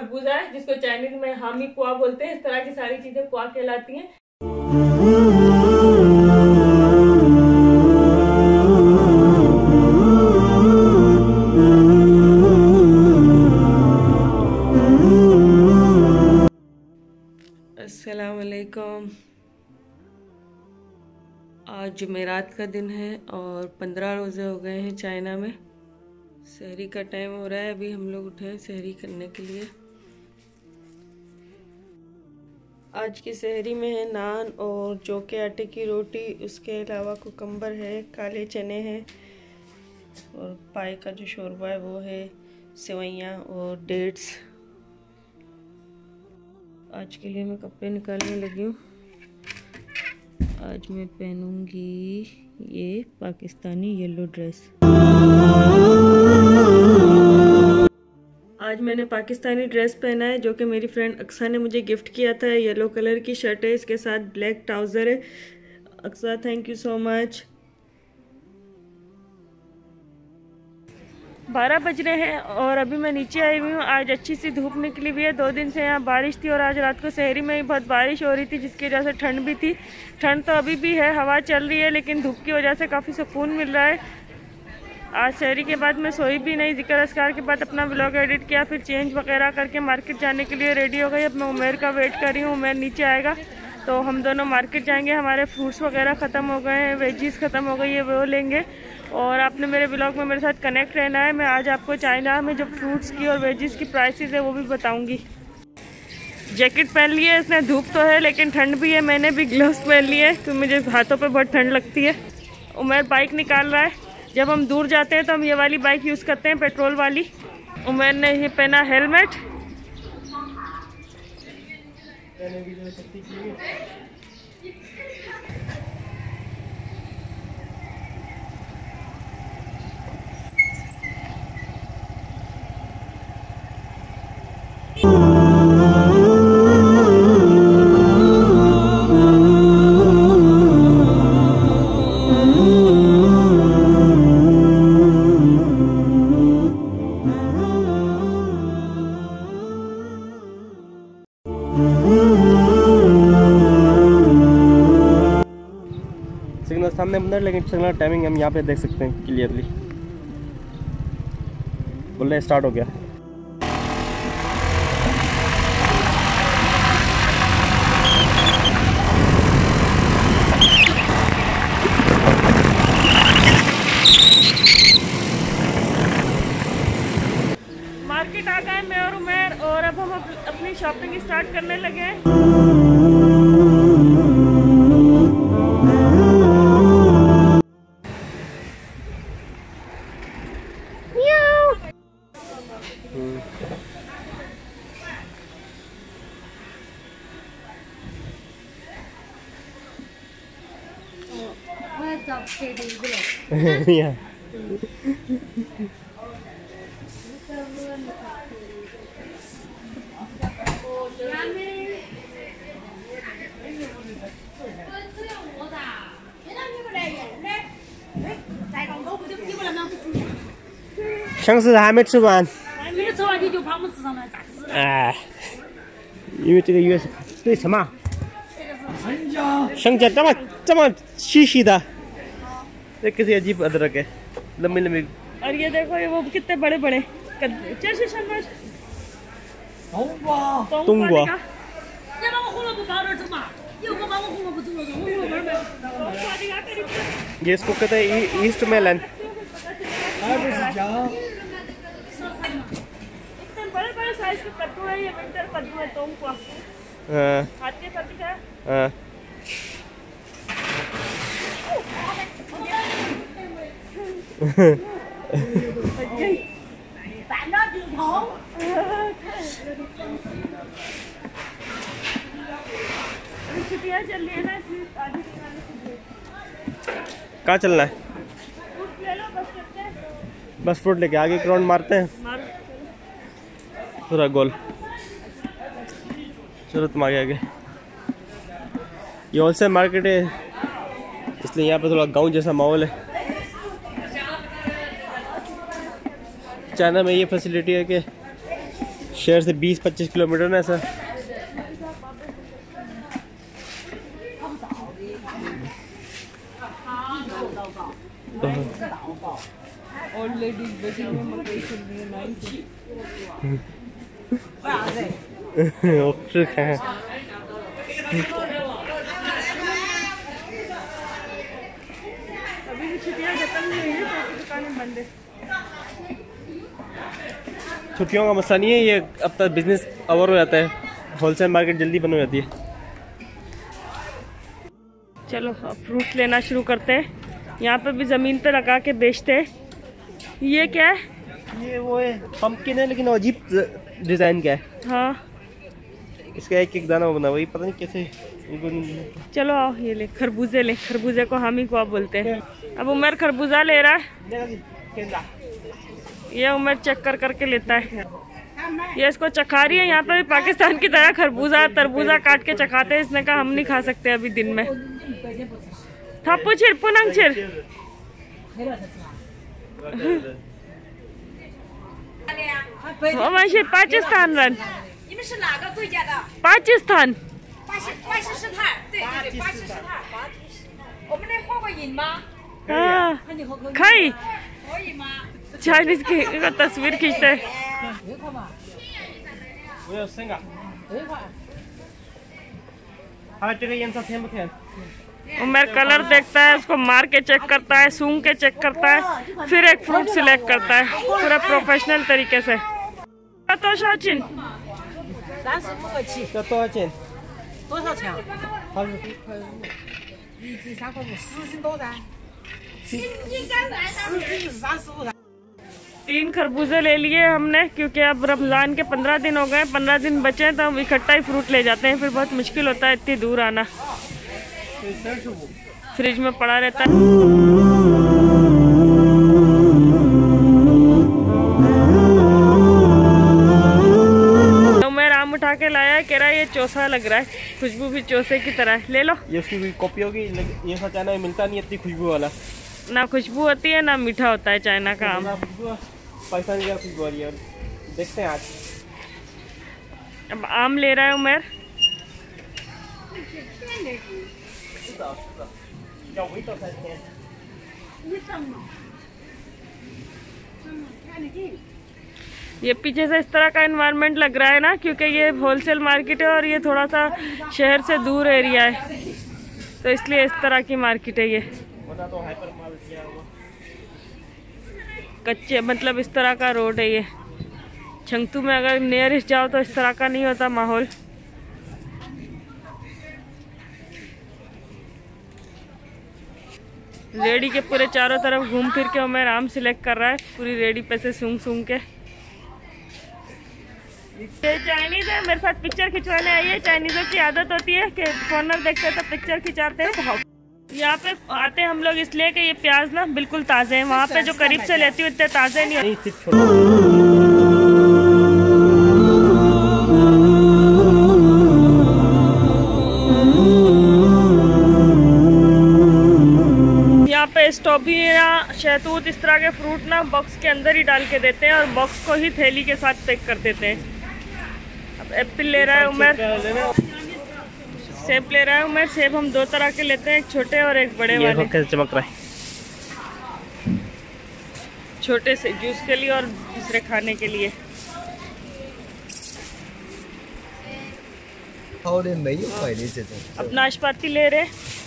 खरबूजा है जिसको चाइनीज में हामी क्वा बोलते हैं। इस तरह की सारी चीजें क्वा कहलाती हैं। अस्सलाम वालेकुम। आज जुमेरात का दिन है और 15 रोज़े हो गए हैं चाइना में। सहरी का टाइम हो रहा है, अभी हम लोग उठे हैं सहरी करने के लिए। आज की सहरी में है नान और जौ के आटे की रोटी, उसके अलावा कुकम्बर है, काले चने हैं और पाए का जो शोरबा है वो है, सेवइयाँ और डेट्स। आज के लिए मैं कपड़े निकालने लगी हूँ। आज मैं पहनूंगी ये पाकिस्तानी येलो ड्रेस। आज मैंने पाकिस्तानी ड्रेस पहना है जो कि मेरी फ्रेंड अक्सा ने मुझे गिफ्ट किया था। येलो कलर की शर्ट है, इसके साथ ब्लैक ट्राउज़र है। Aqsa thank you so much. 12 बज रहे हैं और अभी मैं नीचे आई हुई हूँ। आज अच्छी सी धूप निकली हुई है। 2 दिन से यहाँ बारिश थी और आज रात को सहरी में ही बहुत बारिश हो रही थी, जिसकी वजह से ठंड भी थी। ठंड तो अभी भी है, हवा चल रही है, लेकिन धूप की वजह से काफ़ी सुकून मिल रहा है। आज सहरी के बाद मैं सोई भी नहीं। ज़िक्र अस्कार के बाद अपना व्लॉग एडिट किया, फिर चेंज वगैरह करके मार्केट जाने के लिए रेडी हो गई। अब मैं उमेर का वेट कर रही हूँ। उमेर नीचे आएगा तो हम दोनों मार्केट जाएंगे। हमारे फ्रूट्स वगैरह ख़त्म हो गए हैं, वेजीज ख़त्म हो गई है, वो लेंगे। और आपने मेरे ब्लॉग में मेरे साथ कनेक्ट रहना है। मैं आज आपको चाइना में जो फ्रूट्स की और वेजीज की प्राइसेस है वो भी बताऊंगी। जैकेट पहन ली है इसने, धूप तो है लेकिन ठंड भी है। मैंने भी ग्लव्स पहन लिए हैं क्योंकि मुझे हाथों पे बहुत ठंड लगती है। उमेर बाइक निकाल रहा है। जब हम दूर जाते हैं तो हम ये वाली बाइक यूज़ करते हैं, पेट्रोल वाली। उमेर ने ये पहना हेलमेट। सिग्नल सामने अंदर, लेकिन सिग्नल टाइमिंग हम यहाँ पे देख सकते हैं क्लियरली। बोल रहे स्टार्ट हो गया। मार्केट आ गए मैं और उमेर, और अब हम अपनी शॉपिंग स्टार्ट करने लगे हैं। Yeah.上次还没吃完。 还没吃完你就跑我们吃上来，咋吃？ 哎，因为这个鱼是对什么？生姜这么细细的，ये किसी अजीब अदरक है, लंबी लंबी। और ये देखो ये वो कितने बड़े बड़े कद्दू। 冬瓜。 你把我红萝卜包点整嘛，你又不把我红萝卜煮了，我红萝卜没。 ये इसको कहते हैं ईस्ट मेलन। इतने बड़े बड़े साइज के कद्दू है, ये विंटर कद्दू है।冬瓜खाते खाते क्या bạn đó truyền thống छुट्टियाँ चल रही है ना, इसलिए आधी कहाँ चलना है? फ्रूट ले लो, बस करते हैं। बस फ्रूट लेके आगे एक राउंड मारते हैं, पूरा गोल। चलो तुम आगे आगे। ये होलसेल मार्केट है, इसलिए यहाँ पे थोड़ा गांव जैसा माहौल है। चाइना में ये फैसिलिटी है कि शहर से 20-25 किलोमीटर ना ऐसा। ओल्ड लेडीज बैठी हुई मकई चल रही है नाइस। अभी भी छुट्टियां खत्म नहीं हुई है, तो दुकानें बंद है। छुट्टियों का मसला नहीं है, ये अब तक बिजनेस ओवर हो जाता है, होलसेल मार्केट जल्दी बंद हो जाती है। चलो अब फ्रूट्स लेना शुरू करते हैं। यहाँ पे भी ज़मीन पे लगा के बेचते हैं। ये क्या है? ये वो है पंपकिन है, लेकिन अजीब डिज़ाइन का है। हाँ इसका एक एक दाना बना, वही पता नहीं कैसे। चलो आओ ये ले, खरबूजे ले। खरबूजे को हामी को बोलते हैं। अब उमर खरबूजा ले रहा है। ये उमर चेक कर करके लेता है। ये इसको चखा रही है। यहाँ पे भी पाकिस्तान की तरह खरबूजा तरबूजा काट के चखाते हैं। इसने कहा हम नहीं खा सकते अभी दिन में। थापू छिर पुनंग छिर। पाकिस्तान रन। 你们是哪个国家的？ पाकिस्तान 巴基斯坦，对对对，巴基斯坦。我们那喝过饮吗？ हाँ 那你喝可 खाई 以吗？ चाइनीज की तस्वीर खींचते हैं। 有一块吗？ 我要生个， 有一块。 हाँ这个颜色甜不甜？ उमर कलर देखता है, उसको मार के चेक करता है, सूंघ के चेक करता है, फिर एक फ्रूट सिलेक्ट करता है पूरा प्रोफेशनल तरीके से। तो शाचिन 35个起， 这多少钱？ 多少钱？ 好， 一斤3块5，10斤多噻。10斤35噻。 3 खरबूजे ले लिए हमने, क्योंकि अब रमज़ान के 15 दिन हो गए। 15 दिन बचे हैं तो हम इकट्ठा ही फ्रूट ले जाते हैं, फिर बहुत मुश्किल होता है इतनी दूर आना। फ्रिज में पड़ा रहता है। मैं आम उठा के लाया, कह रहा है ये चौसा लग रहा है, खुशबू भी चौसे की तरह है, ले लो। ये उसकी भी कॉपी होगी, ये सा चाइना में मिलता नहीं इतनी खुशबू वाला। ना खुशबू होती है ना मीठा होता है चाइना का आम। पाकिस्तानी का खुशबू वाली है। देखते हैं आज। अब आम ले रहा है उमर। ये पीछे से इस तरह का एनवायरनमेंट लग रहा है ना, क्योंकि ये होलसेल मार्केट है और ये थोड़ा सा शहर से दूर एरिया है, तो इसलिए इस तरह की मार्केट है ये। कच्चे मतलब इस तरह का रोड है ये। छंगतू में अगर नियरेस्ट जाओ तो इस तरह का नहीं होता माहौल। रेडी के पूरे चारों तरफ घूम फिर के मैं आराम सिलेक्ट कर रहा है, पूरी रेडी पे से सूंघ सूंघ के। ये चाइनीज है, मेरे साथ पिक्चर खिंचवाने आई है। चाइनीजों की आदत होती है कि फॉरनर देखते हैं तो पिक्चर खिंचाते हैं। यहाँ पे आते हम लोग इसलिए कि ये प्याज ना बिल्कुल ताज़े हैं। वहाँ पे जो करीब से लेती हूँ इतने ताज़े नहीं होते। यहाँ पे स्ट्रॉबेरी शहतूत इस तरह के फ्रूट ना बॉक्स के अंदर ही डाल के देते हैं और बॉक्स को ही थैली के साथ पैक कर देते हैं। अब एप्पल ले रहा है उमर, सेब ले रहा है उमर। सेब हम 2 तरह के लेते हैं, एक छोटे और एक बड़े वाले। कैसे चमक रहा है। छोटे से जूस के लिए और दूसरे खाने के लिए। अब नाशपाती ले रहे।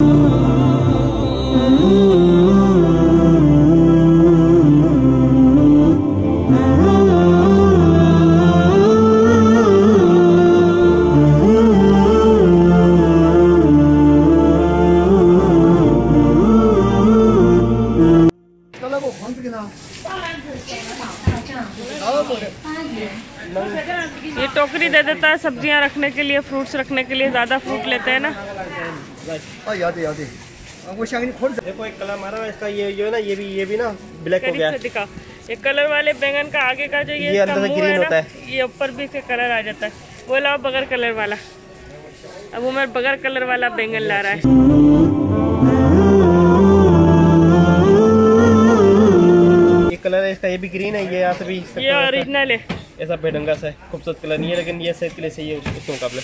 ये टोकरी दे देता है सब्जियां रखने के लिए, फ्रूट्स रखने के लिए। ज़्यादा फ्रूट लेते हैं ना। देखो एक कलर मारा है इसका, ये जो है ना, ये भी ना ब्लैक हो गया। दिखा ये कलर वाले बैंगन का आगे का जो ये अंदर से ग्रीन होता है, ये ऊपर भी इसका कलर आ जाता है। वो लाओ बगैर कलर वाला। अब वो मैं बगैर कलर वाला बैंगन ला रहा है। ये कलर है इसका, ये भी ग्रीन है। ये यहाँ से भी ये ओरिजिनल है। ऐसा बेढंगा सा खूबसूरत कलर नहीं है, लेकिन ये सेहत के लिए सही है उसके मुकाबले।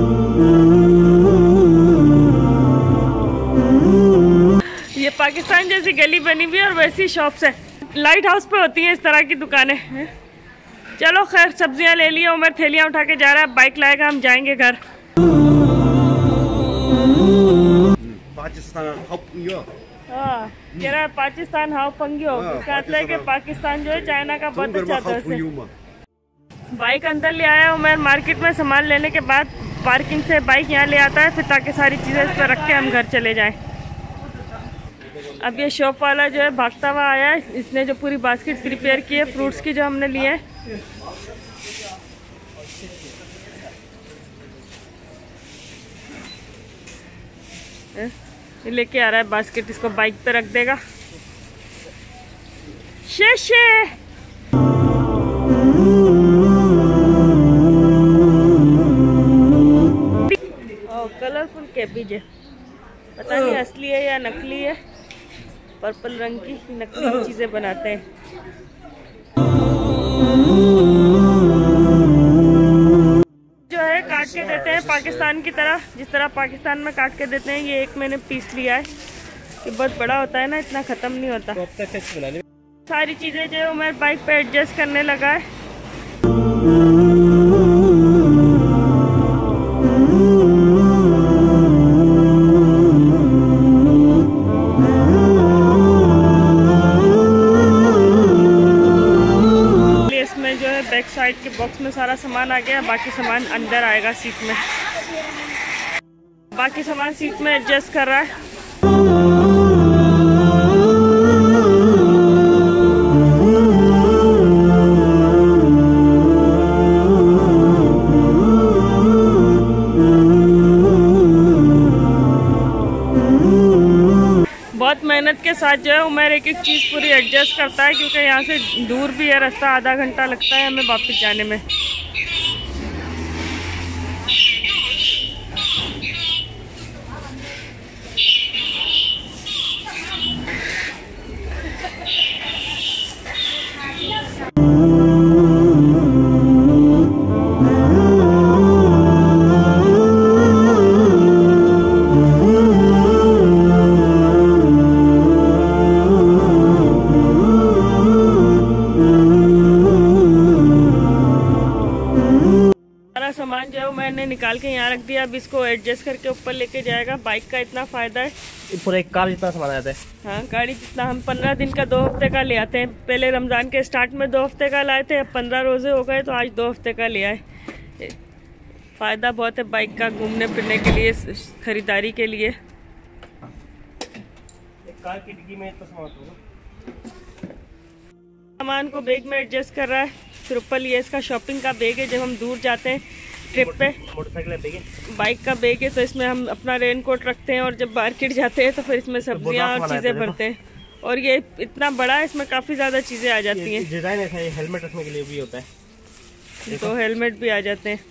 ये पाकिस्तान जैसी गली बनी हुई है और वैसी शॉप्स है, लाइट हाउस पे होती हैं इस तरह की दुकानें। चलो खैर, सब्जियां ले लिया, उमर थैलियां उठा के जा रहा है, बाइक लाएगा, हम जाएंगे घर। हाँ, कह रहा है पाकिस्तान हाउ पंगियो, इसका मतलब है कि पाकिस्तान जो है चाइना का बहुत अच्छा दोस्त है। बाइक अंदर ले आया उमर मार्केट में सामान लेने के बाद, पार्किंग से बाइक यहाँ ले आता है फिर, ताकि सारी चीज़ें इस पर रख के हम घर चले जाएं। अब ये शॉप वाला जो है भागता हुआ आया है, इसने जो पूरी बास्केट प्रिपेयर की है फ्रूट्स की जो हमने लिए हैं। लेके आ रहा है बास्केट, इसको बाइक पे रख देगा। शेशे कलरफुल कैबेज है, पता नहीं असली है या नकली है, पर्पल रंग की नकली चीजें बनाते हैं। जो है काट के देते हैं पाकिस्तान की तरह, जिस तरह पाकिस्तान में काट के देते हैं। ये एक मैंने पीस लिया है, ये बहुत बड़ा होता है ना, इतना खत्म नहीं होता। सारी चीजें जो है मैं बाइक पे एडजस्ट करने लगा है। बैक साइड के बॉक्स में सारा सामान आ गया, बाकी सामान अंदर आएगा सीट में। बाकी सामान सीट में एडजस्ट कर रहा है। बहुत मेहनत के साथ जो है उमर एक एक चीज़ पूरी एडजस्ट करता है, क्योंकि यहाँ से दूर भी है रास्ता, आधा घंटा लगता है हमें वापस जाने में। सामान जो है मैंने निकाल के यहाँ रख दिया, अब इसको एडजस्ट करके ऊपर लेके जाएगा। बाइक का इतना फायदा है, पूरा एक कार जितना सामान आता है। हाँ, गाड़ी जितना। हम 15 दिन का 2 हफ्ते का ले आते हैं। पहले रमजान के स्टार्ट में 2 हफ्ते का लाए थे, अब 15 रोजे हो गए तो आज 2 हफ्ते का ले आए। फायदा बहुत है बाइक का, घूमने फिरने के लिए, खरीदारी के लिए। एक कार की डिग्गी में इतना सामान होगा। सामान को बैग में एडजस्ट कर रहा है। फिर ऊपर ये इसका शॉपिंग का बैग है, जब हम दूर जाते हैं ट्रिप पे। मोटरसाइकिल बैग है, बाइक का बैग है, तो इसमें हम अपना रेनकोट रखते हैं, और जब मार्केट जाते हैं तो फिर इसमें सब्जियां और चीज़ें भरते हैं। और ये इतना बड़ा है, इसमें काफ़ी ज़्यादा चीज़ें आ जाती हैं। डिजाइन ऐसा है, हेलमेट रखने के लिए भी होता है, तो हेलमेट भी आ जाते हैं।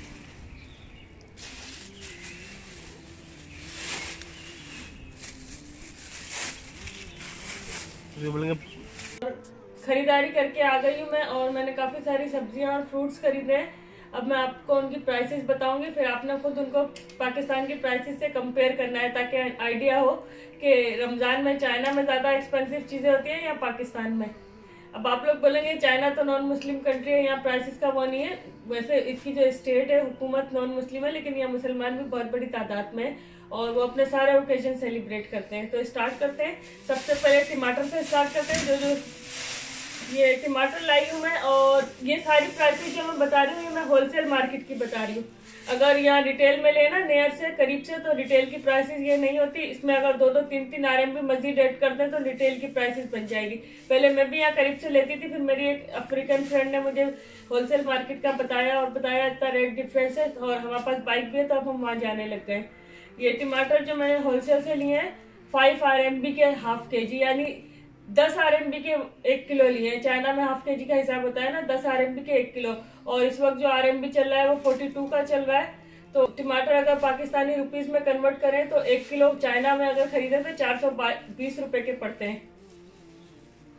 खरीदारी करके आ गई हूँ मैं, और मैंने काफ़ी सारी सब्जियां और फ्रूट्स खरीदे हैं। अब मैं आपको उनकी प्राइसेस बताऊंगी, फिर आपने खुद उनको पाकिस्तान की प्राइसेस से कंपेयर करना है, ताकि आइडिया हो कि रमज़ान में चाइना में ज़्यादा एक्सपेंसिव चीज़ें होती हैं या पाकिस्तान में। अब आप लोग बोलेंगे चाइना तो नॉन मुस्लिम कंट्री है, यहाँ प्राइसेस का वो नहीं है। वैसे इसकी जो स्टेट है, हुकूमत नॉन मुस्लिम है, लेकिन यहाँ मुसलमान भी बहुत बड़ी तादाद में है, और वो अपने सारे ओकेजन सेलिब्रेट करते हैं। तो स्टार्ट करते हैं, सबसे पहले टमाटर से स्टार्ट करते हैं। जो ये टमाटर लाई हूँ मैं, और ये सारी प्राइसेस जो मैं बता रही हूँ, ये मैं होलसेल मार्केट की बता रही हूँ। अगर यहाँ रिटेल में लेना नियर से, करीब से, तो रिटेल की प्राइसेस ये नहीं होती। इसमें अगर 2-2, 3-3 RMB मजीद ऐड करते हैं तो रिटेल की प्राइसेस बन जाएगी। पहले मैं भी यहाँ करीब से लेती थी, फिर मेरी एक अफ्रीकन फ्रेंड ने मुझे होलसेल मार्केट का बताया, और बताया इतना रेट डिफरेंस है, और हमारे पास बाइक भी है, तो अब हम वहाँ जाने लग गए। ये टमाटर जो मैंने होलसेल से लिए हैं 5 RMB के हाफ kg, यानी 10 RMB के 1 किलो लिए हैं। चाइना में हाफ kg का हिसाब होता है ना, 10 RMB के 1 किलो, और इस वक्त जो RMB चल रहा है वो 42 का चल रहा है। तो टमाटर अगर पाकिस्तानी रुपीस में कन्वर्ट करें तो 1 किलो चाइना में अगर खरीदे तो 420 रुपए के पड़ते हैं।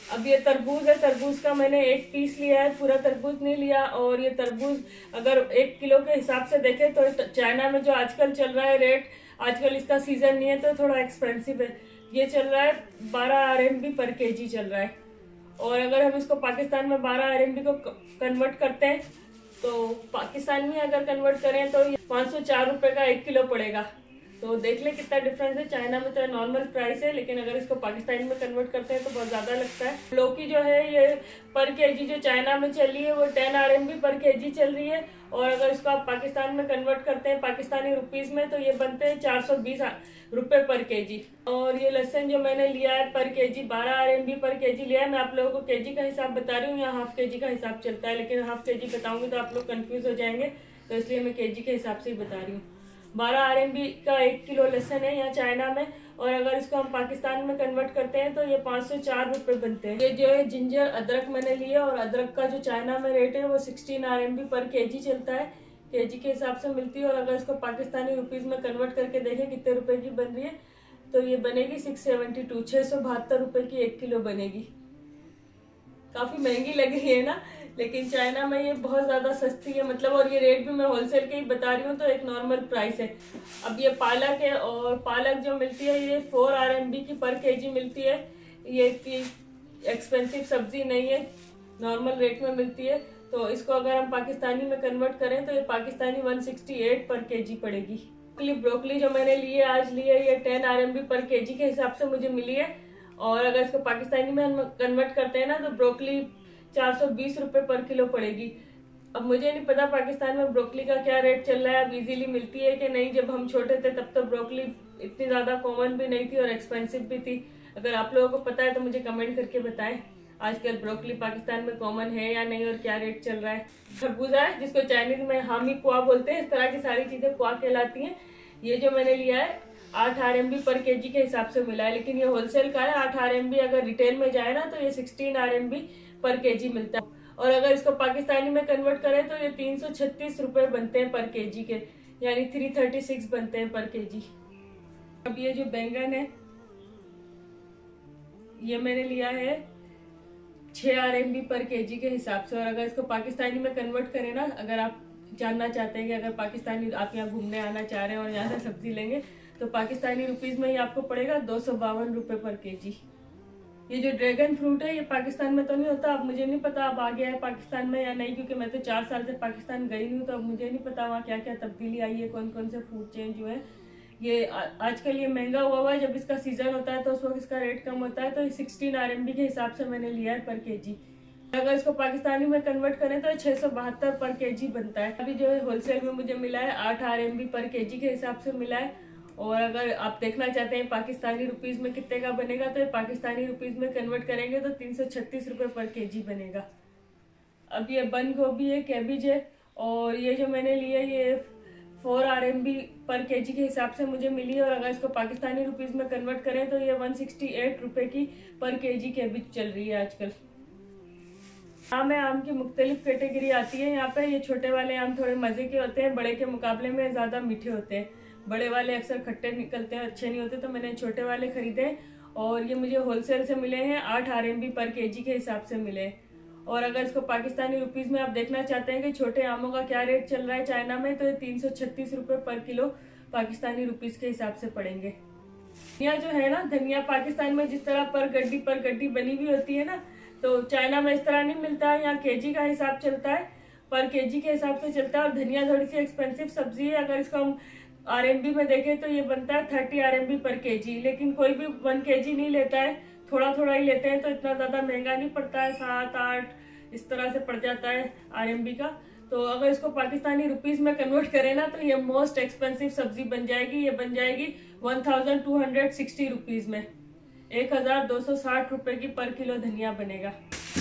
अब ये तरबूज है, तरबूज का मैंने 1 पीस लिया है, पूरा तरबूज नहीं लिया। और ये तरबूज अगर 1 किलो के हिसाब से देखें तो चाइना में जो आजकल चल रहा है रेट, आजकल इसका सीजन नहीं है तो थोड़ा एक्सपेंसिव है। ये चल रहा है 12 RMB पर केजी चल रहा है। और अगर हम इसको पाकिस्तान में 12 RMB को कन्वर्ट करते हैं तो पाकिस्तान में अगर कन्वर्ट करें तो 504 रुपये का 1 किलो पड़ेगा। तो देख ले कितना डिफरेंस है। चाइना में तो नॉर्मल प्राइस है, लेकिन अगर इसको पाकिस्तान में कन्वर्ट करते हैं तो बहुत ज़्यादा लगता है। लौकी जो है ये पर केजी जो चाइना में चल रही है वो 10 RMB पर केजी चल रही है। और अगर इसको आप पाकिस्तान में कन्वर्ट करते हैं पाकिस्तानी रुपीज़ में तो ये बनते हैं 420 रुपये पर केजी। और ये लहसुन जो मैंने लिया है पर केजी 12 RMB पर केजी लिया है। मैं आप लोगों को केजी का हिसाब बता रही हूँ, यहाँ हाफ केजी का हिसाब चलता है, लेकिन हाफ केजी बताऊंगी तो आप लोग कंफ्यूज हो जाएंगे, तो इसलिए मैं केजी के हिसाब से ही बता रही हूँ। 12 RMB का 1 किलो लहसुन है यहाँ चाइना में। और अगर इसको हम पाकिस्तान में कन्वर्ट करते हैं तो ये 504 रुपये बनते हैं। ये जो है जिंजर अदरक मैंने लिया, और अदरक का जो चाइना में रेट है वो 16 RMB पर केजी चलता है, केजी के हिसाब से मिलती है। और अगर इसको पाकिस्तानी रुपीज़ में कन्वर्ट करके देखें कितने रुपए की बन रही है तो ये बनेगी 672 रुपये की 1 किलो बनेगी। काफ़ी महंगी लग रही है ना, लेकिन चाइना में ये बहुत ज़्यादा सस्ती है मतलब। और ये रेट भी मैं होलसेल के ही बता रही हूँ तो एक नॉर्मल प्राइस है। अब ये पालक है, और पालक जो मिलती है ये 4 RMB की पर केजी मिलती है। ये की एक्सपेंसिव सब्जी नहीं है, नॉर्मल रेट में मिलती है। तो इसको अगर हम पाकिस्तानी में कन्वर्ट करें तो ये पाकिस्तानी 168 पर केजी पड़ेगी। ब्रोकली जो मैंने ली है आज ली है ये 10 RMB पर केजी के हिसाब से मुझे मिली है। और अगर इसको पाकिस्तानी में हम कन्वर्ट करते हैं ना तो ब्रोकली 420 रुपये पर किलो पड़ेगी। अब मुझे नहीं पता पाकिस्तान में ब्रोकली का क्या रेट चल रहा है, अब इजीली मिलती है कि नहीं। जब हम छोटे थे तब तो ब्रोकली इतनी ज़्यादा कॉमन भी नहीं थी और एक्सपेंसिव भी थी। अगर आप लोगों को पता है तो मुझे कमेंट करके बताएं आजकल ब्रोकली पाकिस्तान में कॉमन है या नहीं और क्या रेट चल रहा है। खरबूजा है जिसको चाइनीज में हामी कुआ बोलते हैं, इस तरह की सारी चीज़ें कुआ कहलाती हैं। ये जो मैंने लिया है 8 RMB पर केजी के हिसाब से मिला है, लेकिन ये होलसेल का है। 8 RMB अगर रिटेल में जाए ना तो ये 16 RMB पर केजी मिलता है। और अगर इसको पाकिस्तानी में कन्वर्ट करें तो ये 336 रुपये बनते हैं पर केजी के, यानी 336 बनते हैं पर केजी। अब ये जो बैंगन है ये मैंने लिया है 6 RMB पर केजी के हिसाब से। और अगर इसको पाकिस्तानी में कन्वर्ट करें ना, अगर आप जानना चाहते हैं कि अगर पाकिस्तानी आप यहाँ घूमने आना चाह रहे हैं और यहाँ से सब्जी लेंगे तो पाकिस्तानी रुपीज़ में ही आपको पड़ेगा 252 रुपये पर केजी। ये जो ड्रैगन फ्रूट है ये पाकिस्तान में तो नहीं होता, अब मुझे नहीं पता अब आ गया है पाकिस्तान में या नहीं, क्योंकि मैं तो 4 साल से पाकिस्तान गई नहीं हूँ, तो अब मुझे नहीं पता वहाँ क्या क्या तब्दीली आई है, कौन कौन से फूड चेंज हुए हैं। ये आजकल ये महंगा हुआ है, जब इसका सीजन होता है तो उस वक्त इसका रेट कम होता है। तो 16 RMB के हिसाब से मैंने लिया है पर केजी। अगर इसको पाकिस्तानी में कन्वर्ट करें तो 672 पर केजी बनता है। अभी जो है होलसेल में मुझे मिला है 8 RMB पर केजी के हिसाब से मिला है। और अगर आप देखना चाहते हैं पाकिस्तानी रुपीज़ में कितने का बनेगा तो ये पाकिस्तानी रुपीज़ में कन्वर्ट करेंगे तो 336 रुपये पर केजी बनेगा। अब ये बंद गोभी है, कैबिज है, और ये जो मैंने लिया ये 4 RMB पर केजी के हिसाब से मुझे मिली है। और अगर इसको पाकिस्तानी रुपीज़ में कन्वर्ट करें तो ये 168 रुपये की पर केजी कैबिज चल रही है आजकल। आम की मुख्तलिफ कैटेगरी आती है यहाँ पे। ये छोटे वाले आम थोड़े मज़े के होते हैं, बड़े के मुकाबले में ज़्यादा मीठे होते हैं। बड़े वाले अक्सर खट्टे निकलते हैं, अच्छे नहीं होते, तो मैंने छोटे वाले ख़रीदे और ये मुझे होलसेल से मिले हैं 8 RMB पर केजी के हिसाब से मिले। और अगर इसको पाकिस्तानी रुपीज़ में आप देखना चाहते हैं कि छोटे आमों का क्या रेट चल रहा है चाइना में, तो ये 336 रुपये पर किलो पाकिस्तानी रुपीज़ के हिसाब से पड़ेंगे। धनिया जो है ना, धनिया पाकिस्तान में जिस तरह पर गड्डी बनी हुई होती है ना, तो चाइना में इस तरह नहीं मिलता है। यहाँ केजी का हिसाब चलता है, पर केजी के हिसाब से चलता है। और धनिया थोड़ी सी एक्सपेंसिव सब्जी है, अगर इसको हम RMB में देखें तो ये बनता है 30 RMB पर केजी। लेकिन कोई भी 1 केजी नहीं लेता है, थोड़ा थोड़ा ही लेते हैं, तो इतना ज़्यादा महंगा नहीं पड़ता है, 7-8 इस तरह से पड़ जाता है RMB का। तो अगर इसको पाकिस्तानी रुपीज़ में कन्वर्ट करें ना तो ये मोस्ट एक्सपेंसिव सब्जी बन जाएगी। ये बन जाएगी 1260 रुपीज़ में, 1260 रुपये की पर किलो धनिया बनेगा।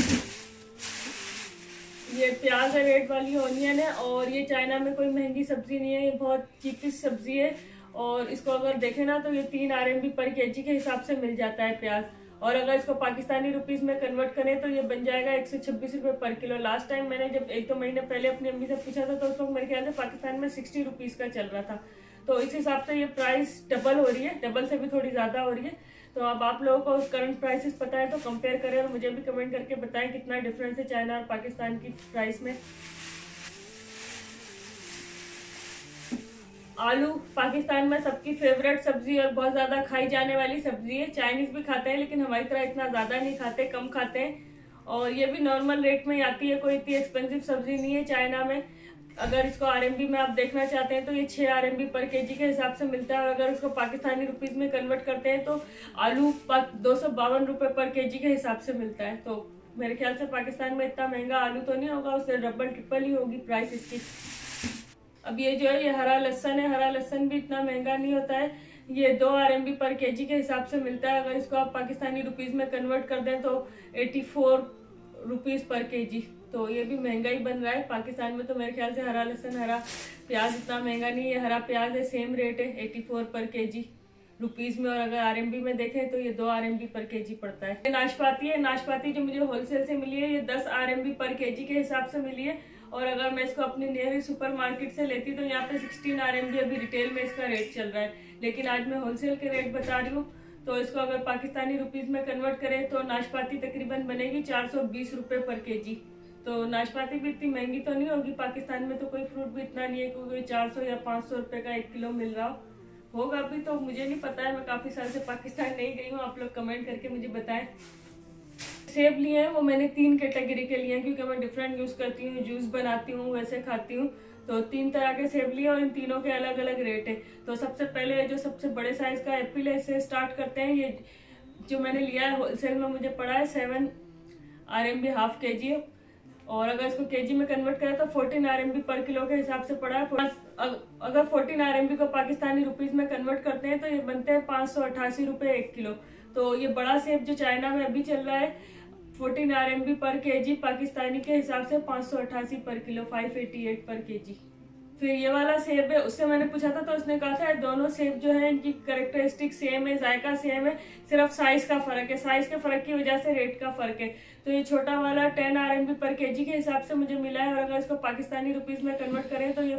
ये प्याज है, रेड वाली ऑनियन है, और ये चाइना में कोई महंगी सब्जी नहीं है, ये बहुत चीपेस्ट सब्जी है। और इसको अगर देखें ना तो ये 3 RMB पर केजी के हिसाब से मिल जाता है प्याज। और अगर इसको पाकिस्तानी रुपीज़ में कन्वर्ट करें तो ये बन जाएगा 126 रुपये पर किलो। लास्ट टाइम मैंने जब 1-2 महीने पहले अपनी अम्मी से पूछा था तो उस वक्त मेरे ख्याल से पाकिस्तान में 60 रुपीज़ का चल रहा था। तो इस हिसाब से ये प्राइस डबल हो रही है, डबल से भी थोड़ी ज़्यादा हो रही है। तो अब आप लोगों को करंट प्राइसेस पता है तो कंपेयर करें और मुझे भी कमेंट करके बताएं कितना डिफरेंस है चाइना और पाकिस्तान की प्राइस में। आलू पाकिस्तान में सबकी फेवरेट सब्जी और बहुत ज्यादा खाई जाने वाली सब्जी है। चाइनीज भी खाते हैं लेकिन हमारी तरह इतना ज्यादा नहीं खाते, कम खाते हैं। और ये भी नॉर्मल रेट में ही आती है, कोई इतनी एक्सपेंसिव सब्जी नहीं है चाइना में। अगर इसको आरएमबी में आप देखना चाहते हैं तो ये 6 आरएमबी पर केजी के हिसाब से मिलता है। और अगर इसको पाकिस्तानी रुपीज में कन्वर्ट करते हैं तो आलू 252 रुपए पर केजी के हिसाब से मिलता है। तो मेरे ख्याल से पाकिस्तान में इतना महंगा आलू तो नहीं होगा, उससे डबल ट्रिपल ही होगी प्राइस इसकी। अब ये जो है ये हरा लहसन है, हरा लहसन भी इतना महंगा नहीं होता है, ये 2 आरएमबी पर केजी के हिसाब से मिलता है। अगर इसको आप पाकिस्तानी रुपीज में कन्वर्ट कर दें तो 84 रुपीज पर केजी, तो ये भी महंगा ही बन रहा है। पाकिस्तान में तो मेरे ख्याल से हरा लहसन हरा प्याज इतना महंगा नहीं है, हरा प्याज है सेम रेट है 84 पर केजी रुपीज में। और अगर आरएमबी में देखें तो ये 2 आरएमबी पर केजी पड़ता है। नाशपाती है, नाशपाती जो मुझे होलसेल से मिली है ये 10 आरएमबी पर केजी के हिसाब से मिली है। और अगर मैं इसको अपनी नियरेस्ट सुपर मार्केट से लेती तो यहाँ पे 16 आरएमबी अभी रिटेल में इसका रेट चल रहा है, लेकिन आज मैं होलसेल के रेट बता रही हूँ। तो इसको अगर पाकिस्तानी रुपीज में कन्वर्ट करें तो नाशपाती तकरीबन बनेगी 420 रुपए पर केजी। तो नाशपाती भी इतनी महंगी तो नहीं होगी, पाकिस्तान में तो कोई फ्रूट भी इतना नहीं है क्योंकि 400 या 500 रुपए का 1 किलो मिल रहा होगा अभी, तो मुझे नहीं पता है, मैं काफी साल से पाकिस्तान नहीं गई हूँ। आप लोग कमेंट करके मुझे बताएं। सेब लिए हैं वो मैंने 3 कैटेगरी के लिए हैं क्योंकि मैं डिफरेंट यूज करती हूँ, जूस बनाती हूँ, वैसे खाती हूँ। तो 3 तरह के सेब लिए और इन तीनों के अलग अलग रेट है। तो सबसे पहले जो सबसे बड़े साइज का एप्पल है इससे स्टार्ट करते हैं। ये जो मैंने लिया है होलसेल में मुझे पड़ा है 7 आरएमबी हाफ केजी, और अगर इसको केजी में कन्वर्ट करें तो 14 आरएमबी पर किलो के हिसाब से पड़ा है। अगर 14 आरएमबी को पाकिस्तानी रुपीज में कन्वर्ट करते हैं तो ये बनते हैं 588 रुपए 1 किलो। तो ये बड़ा सेब जो चाइना में अभी चल रहा है 14 आरएमबी पर केजी, पाकिस्तानी के हिसाब से 588 पर किलो, 588 पर केजी। फिर ये वाला सेब है, उससे मैंने पूछा था तो उसने कहा था दोनों सेब जो है इनकी कैरेक्टरिस्टिक सेम है, जायका सेम है, सिर्फ साइज का फर्क है, साइज के फर्क की वजह से रेट का फर्क है। तो ये छोटा वाला 10 आरएमबी पर केजी के हिसाब से मुझे मिला है और अगर इसको पाकिस्तानी रुपीज में कन्वर्ट करें तो ये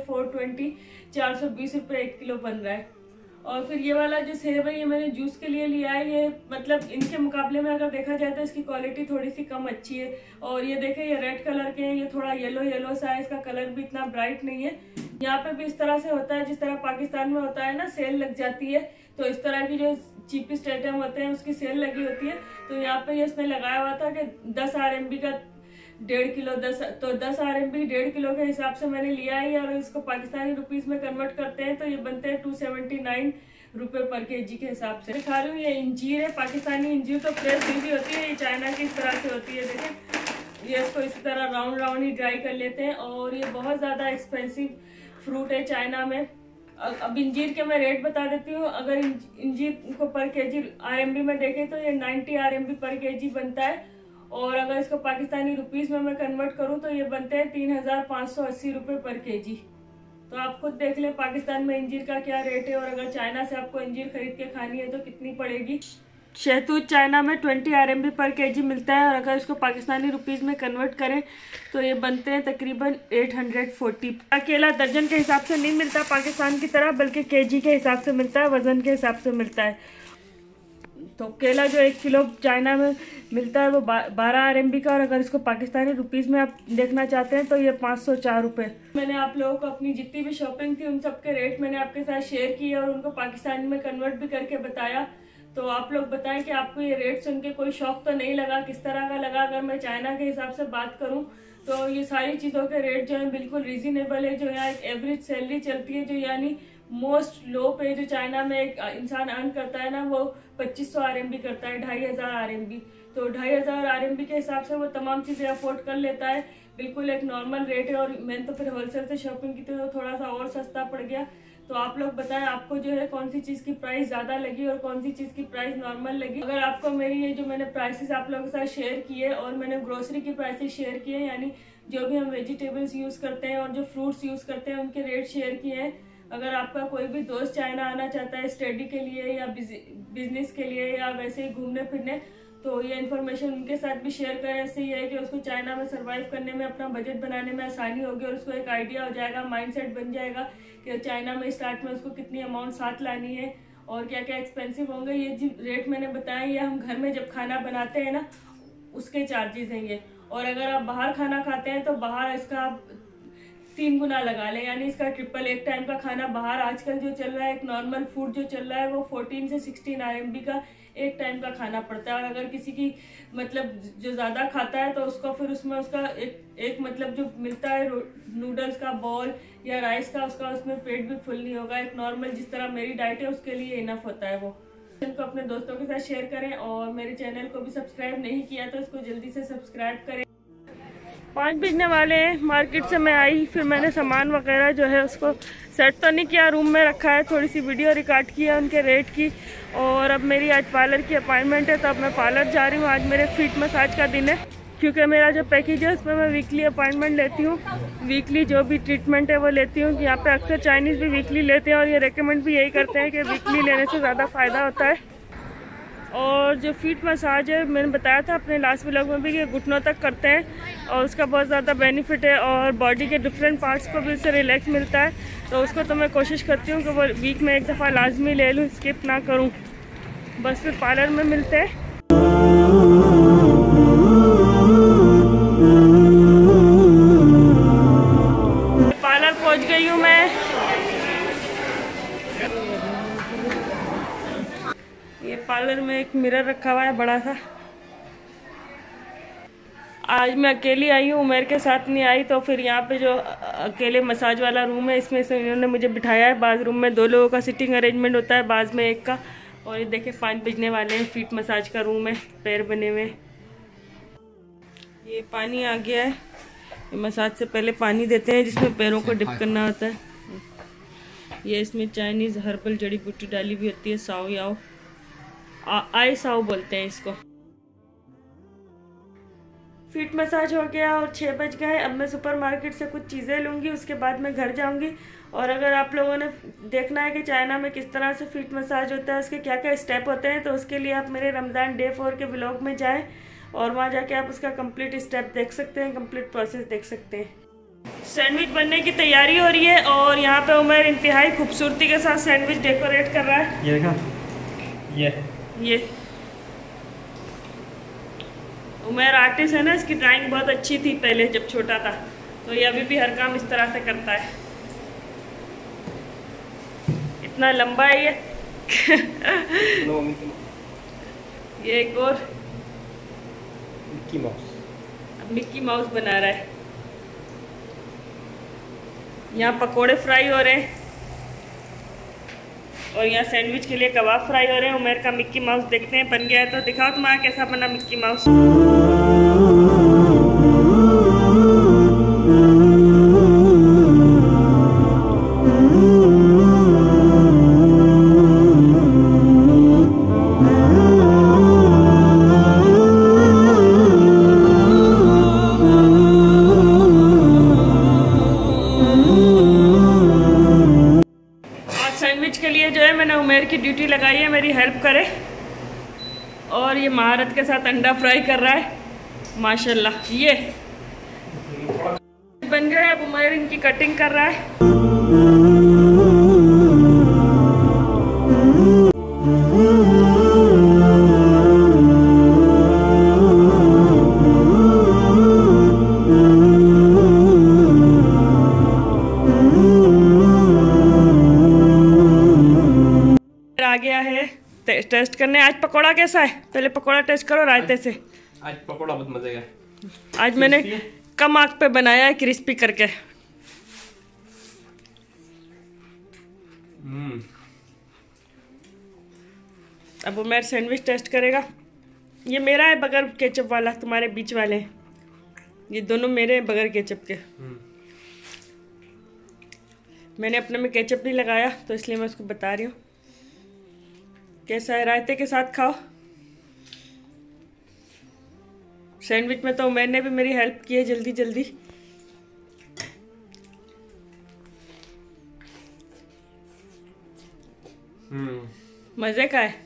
420 रुपए 1 किलो बन रहा है। और फिर ये वाला जो सेब है ये मैंने जूस के लिए लिया है। ये मतलब इनके मुकाबले में अगर देखा जाए तो इसकी क्वालिटी थोड़ी सी कम अच्छी है। और ये देखें ये रेड कलर के हैं, ये थोड़ा येलो सा है, इसका कलर भी इतना ब्राइट नहीं है। यहाँ पे भी इस तरह से होता है जिस तरह पाकिस्तान में होता है ना, सेल लग जाती है, तो इस तरह की जो चीपेस्ट आइटम होते हैं उसकी सेल लगी होती है। तो यहाँ पे ये उसने लगाया हुआ था कि 10 आरएमबी का 1.5 किलो, 10 आरएमबी 1.5 किलो के हिसाब से मैंने लिया है। और इसको पाकिस्तानी रुपीज में कन्वर्ट करते हैं तो ये बनते हैं 279 रुपए पर केजी के हिसाब से। दिखा रही हूँ ये इंजीर है, पाकिस्तानी इंजीर तो प्रेस हुई भी होती है, ये चाइना की इस तरह से होती है। देखें ये इसको इसी तरह राउंड ही ड्राई कर लेते हैं। और ये बहुत ज्यादा एक्सपेंसिव फ्रूट है चाइना में। अब इंजीर के मैं रेट बता देती हूँ। अगर इंजीर को पर केजी आरएमबी में देखें तो ये 90 आरएमबी पर केजी बनता है। और अगर इसको पाकिस्तानी रुपीज में मैं कन्वर्ट करूँ तो ये बनते हैं 3580 रुपए पर केजी। तो आप खुद देख लें पाकिस्तान में इंजीर का क्या रेट है और अगर चाइना से आपको इंजीर खरीद के खानी है तो कितनी पड़ेगी। शहतूत चाइना में 20 आरएमबी पर केजी मिलता है और अगर इसको पाकिस्तानी रुपीज में कन्वर्ट करें तो ये बनते हैं तकरीबन 840। केला दर्जन के हिसाब से नहीं मिलता पाकिस्तान की तरह, बल्कि केजी के हिसाब से मिलता है, वजन के हिसाब से मिलता है। तो केला जो 1 किलो चाइना में मिलता है वो 12 आरएमबी का, और अगर इसको पाकिस्तानी रुपीज में आप देखना चाहते हैं तो ये 504 रुपए। मैंने आप लोगों को अपनी जितनी भी शॉपिंग थी उन सब के रेट मैंने आपके साथ शेयर किए और उनको पाकिस्तानी में कन्वर्ट भी करके बताया। तो आप लोग बताएं कि आपको ये रेट सुन के कोई शौक तो नहीं लगा, किस तरह का लगा। अगर मैं चाइना के हिसाब से बात करूं तो ये सारी चीज़ों के रेट जो है बिल्कुल रीजनेबल है। जो यहाँ एक एवरेज सैलरी चलती है, जो यानी मोस्ट लो पे जो चाइना में एक इंसान अर्न करता है ना, वो 2500 आरएमबी करता है, 2500 आरएमबी। तो 2500 आरएमबी के हिसाब से वो तमाम चीज़ें अफोर्ड कर लेता है, बिल्कुल एक नॉर्मल रेट है। और मैंने तो फिर होलसेल से शॉपिंग की थी तो थोड़ा सा और सस्ता पड़ गया। तो आप लोग बताएं आपको जो है कौन सी चीज़ की प्राइस ज़्यादा लगी और कौन सी चीज़ की प्राइस नॉर्मल लगी। अगर आपको मेरी ये जो मैंने प्राइसेस आप लोगों के साथ शेयर किए और मैंने ग्रोसरी की प्राइसेस शेयर किए, यानी जो भी हम वेजिटेबल्स यूज़ करते हैं और जो फ्रूट्स यूज़ करते हैं उनके रेट शेयर किए हैं। अगर आपका कोई भी दोस्त चाइना आना चाहता है स्टडी के लिए या बिजनेस के लिए या वैसे ही घूमने फिरने, तो ये इन्फॉर्मेशन उनके साथ भी शेयर करें। इससे ये है कि उसको चाइना में सर्वाइव करने में, अपना बजट बनाने में आसानी होगी और उसको एक आइडिया हो जाएगा, माइंडसेट बन जाएगा कि चाइना में स्टार्ट में उसको कितनी अमाउंट साथ लानी है और क्या क्या एक्सपेंसिव होंगे, ये जो रेट मैंने बताया ये हम घर में जब खाना बनाते हैं ना उसके चार्जेस हैं। और अगर आप बाहर खाना खाते हैं तो बाहर इसका आप 3 गुना लगा लें, यानी इसका ट्रिपल। एक टाइम का खाना बाहर आजकल जो चल रहा है, एक नॉर्मल फूड जो चल रहा है वो 14 से 16 RMB का एक टाइम का खाना पड़ता है। और अगर किसी की मतलब जो ज़्यादा खाता है तो उसको फिर उसमें उसका एक मतलब जो मिलता है नूडल्स का बॉल या राइस का, उसका उसमें पेट भी फुल नहीं होगा। एक नॉर्मल जिस तरह मेरी डाइट है उसके लिए इनफ होता है वो। इनको अपने दोस्तों के साथ शेयर करें और मेरे चैनल को भी सब्सक्राइब नहीं किया तो इसको जल्दी से सब्सक्राइब करें। 5 बजने वाले हैं, मार्केट से मैं आई, फिर मैंने सामान वगैरह जो है उसको सेट तो नहीं किया, रूम में रखा है। थोड़ी सी वीडियो रिकॉर्ड किया उनके रेट की। और अब मेरी आज पार्लर की अपॉइंटमेंट है तो अब मैं पार्लर जा रही हूँ। आज मेरे फीट मसाज का दिन है, क्योंकि मेरा जो पैकेज है उसमें मैं वीकली अपॉइंटमेंट लेती हूँ। वीकली जो भी ट्रीटमेंट है वो लेती हूँ। यहाँ पे अक्सर चाइनीज़ भी वीकली लेते हैं और ये रेकमेंड भी यही करते हैं कि वीकली लेने से ज़्यादा फ़ायदा होता है। और जो फीट मसाज है मैंने बताया था अपने लास्ट व्लॉग में भी कि घुटनों तक करते हैं और उसका बहुत ज़्यादा बेनिफिट है और बॉडी के डिफरेंट पार्ट्स को भी उससे रिलैक्स मिलता है। तो उसको तो मैं कोशिश करती हूँ कि वो वीक में एक दफ़ा लाजमी ले लूँ, स्किप ना करूँ। बस फिर पार्लर में मिलते हैं। पार्लर पहुँच गई हूँ मैं। ये पार्लर में एक मिरर रखा हुआ है बड़ा सा। आज मैं अकेली आई हूँ, उमेर के साथ नहीं आई। तो फिर यहाँ पे जो अकेले मसाज वाला रूम है इसमें से इन्होंने मुझे बिठाया है। बाज रूम में 2 लोगों का सिटिंग अरेंजमेंट होता है, बाज में 1 का। और ये देखे 5 बजने वाले हैं, फीट मसाज का रूम है, पैर बने हुए। ये पानी आ गया है, ये मसाज से पहले पानी देते हैं जिसमें पैरों को डिप करना होता है। ये इसमें चाइनीज़ हर्बल जड़ी बूटी डाली हुई होती है, साओ याओ, आई साओ बोलते हैं इसको। फीट मसाज हो गया और 6 बज गए। अब मैं सुपरमार्केट से कुछ चीज़ें लूँगी, उसके बाद मैं घर जाऊँगी। और अगर आप लोगों ने देखना है कि चाइना में किस तरह से फीट मसाज होता है, उसके क्या क्या स्टेप होते हैं, तो उसके लिए आप मेरे रमज़ान डे 4 के व्लॉग में जाएं और वहाँ जाके आप उसका कंप्लीट स्टेप देख सकते हैं, कंप्लीट प्रोसेस देख सकते हैं। सैंडविच बनने की तैयारी हो रही है और यहाँ पे उमर इंतहाई खूबसूरती के साथ सैंडविच डेकोरेट कर रहा है। ये देखा, ये उमर आर्टिस्ट है ना, इसकी ड्राइंग बहुत अच्छी थी पहले जब छोटा था, तो ये अभी भी हर काम इस तरह से करता है। इतना लंबा है ये। ये एक और मिक्की माउस, अब मिक्की माउस बना रहा है। यहाँ पकोड़े फ्राई हो रहे हैं और यहाँ सैंडविच के लिए कबाब फ्राई हो रहे हैं। उमेर का मिक्की माउस देखते हैं बन गया है तो दिखाओ तुम्हारा कैसा बना मिक्की माउस। सैंडविच के लिए जो है मैंने उमेर की ड्यूटी लगाई है मेरी हेल्प करे, और ये महारत के साथ अंडा फ्राई कर रहा है माशाल्लाह। ये बन गया, अब उमेर इनकी कटिंग कर रहा है। आ गया है टेस्ट करने। आज पकोड़ा कैसा है, पहले पकोड़ा टेस्ट करो रायते से। आज पकोड़ा बहुत मजे का। आज मैंने कम आग पे बनाया है, क्रिस्पी करके। अब उमर सैंडविच टेस्ट करेगा। ये मेरा है बगैर केचप वाला, तुम्हारे बीच वाले हैं। ये दोनों मेरे हैं बगैर केचप के। मैंने अपने में केचप नहीं लगाया तो इसलिए मैं उसको बता रही हूँ। कैसा है, रायते के साथ खाओ। सैंडविच में तो मैंने भी मेरी हेल्प की है जल्दी जल्दी। मजे का है।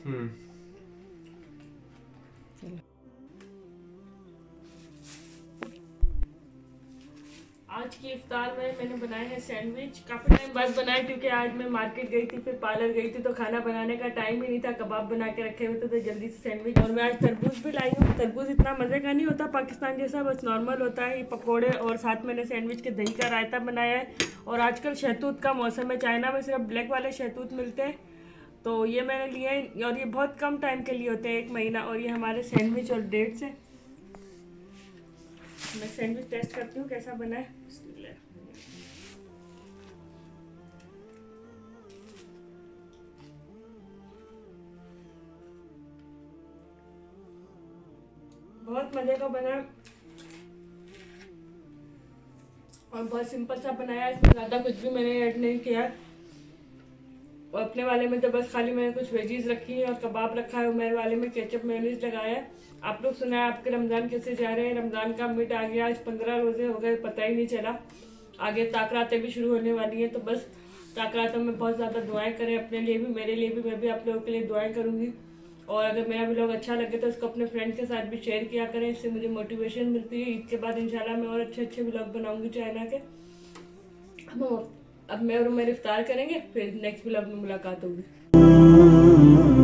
आज की इफ्तार में मैंने बनाए हैं सैंडविच। काफ़ी टाइम बाद बनाए क्योंकि आज मैं मार्केट गई थी, फिर पार्लर गई थी, तो खाना बनाने का टाइम ही नहीं था। कबाब बना के रखे हुए थे तो जल्दी से सैंडविच। और मैं आज तरबूज भी लाई हूँ। तरबूज इतना मज़े का नहीं होता पाकिस्तान जैसा, बस नॉर्मल होता है। पकौड़े और साथ मैंने सैंडविच के दही का रायता बनाया है। और आजकल शहतूत का मौसम है, चाइना में सिर्फ ब्लैक वाले शहतूत मिलते हैं, तो ये मैंने लिए हैं और ये बहुत कम टाइम के लिए होते हैं, 1 महीना। और ये हमारे सैंडविच और डेट्स हैं। मैं सैंडविच टेस्ट करती हूँ कैसा बना है। बहुत मज़े का बना है और बहुत सिंपल सा बनाया है। इसमें ज़्यादा कुछ भी मैंने ऐड नहीं किया। और अपने वाले में तो बस खाली मैंने कुछ वेजीज रखी है और कबाब रखा है। मेरे वाले में केचप मेयोनीज लगाया है। आप लोग सुना है आपके रमज़ान कैसे जा रहे हैं? रमज़ान का मिड आ गया, आज 15 रोज़े हो गए, पता ही नहीं चला। आगे ताकरातें भी शुरू होने वाली हैं, तो बस ताकरातों में बहुत ज़्यादा दुआएं करें अपने लिए भी, मेरे लिए भी। मैं भी आप लोगों के लिए दुआएं करूँगी। और अगर मेरा व्लॉग अच्छा लगे तो इसको अपने फ्रेंड्स के साथ भी शेयर किया करें, इससे मुझे मोटिवेशन मिलती है। ईद के बाद इंशाल्लाह मैं और अच्छे व्लॉग बनाऊंगी चाइना के। अब मैं और उमर इफ्तार करेंगे, फिर नेक्स्ट व्लॉग में मुलाकात होगी।